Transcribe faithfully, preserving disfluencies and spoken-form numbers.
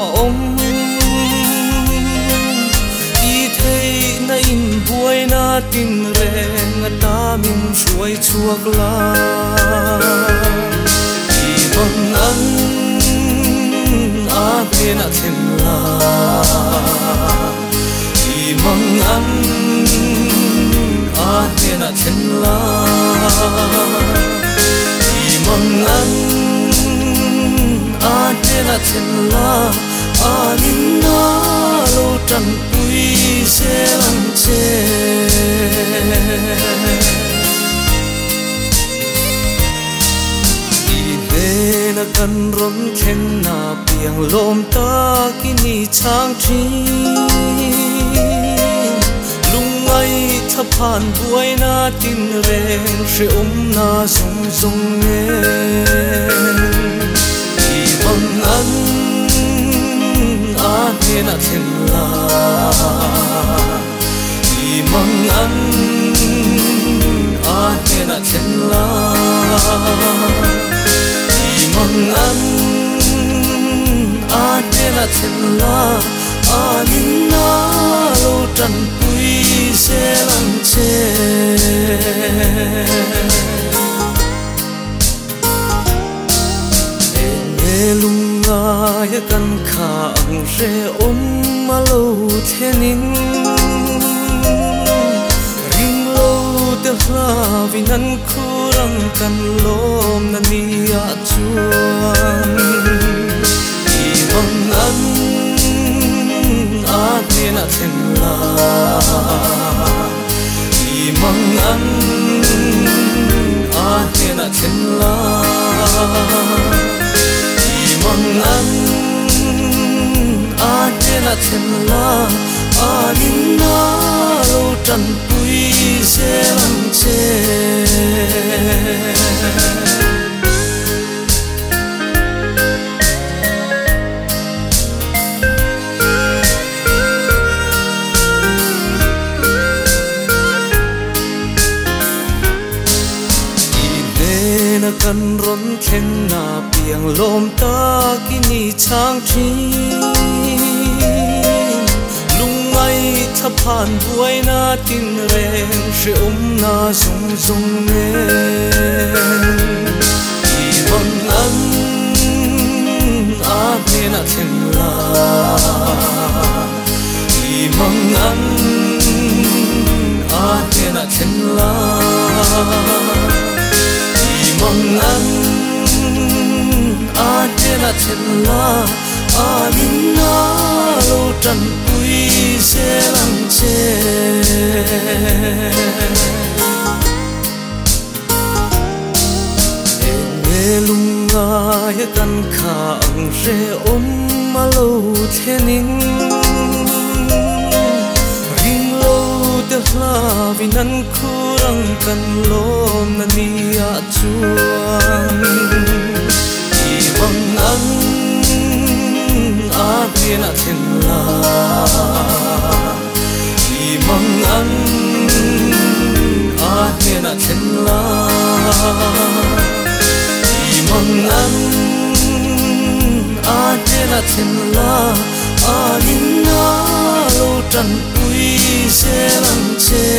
ôm y thế na in buai na tin reng ta min suai chuak la y bang an a te na them la y mang an a te na them la y mang an a te na them la a nin na lo tan pui se lang che i ve na kan ron khen na piang lom ta kini chang thi lungai thaphan buai na tin reng she um na zong zong nge i bang an a te na them la i mang an a te na them la i mang an a te na them la a nin na lo tan pui se lang che lunga kan kha ang re om malo thenin ring lo te hlavinan khurang kan lom na ni a chuan i bang an a te na them la i mang an a te na them la mang an a te na them la a nin na lo tan pui se lang che kan ron khen na piang lom ta kini chang thi lungai thaphan buai na tin reng she um na zong zong nge i bang an a te na them la i mang an a te na them la mang an a te na them la a nin na lo tan pui se lang che e lunga ya kan kha ang re om malo thenin ring lo te hlavinan khurang kan lom na ni a chuan i bang an a te na them la i mang an a te na them la i mang an a te na them la a nin na lo tan pui se lang che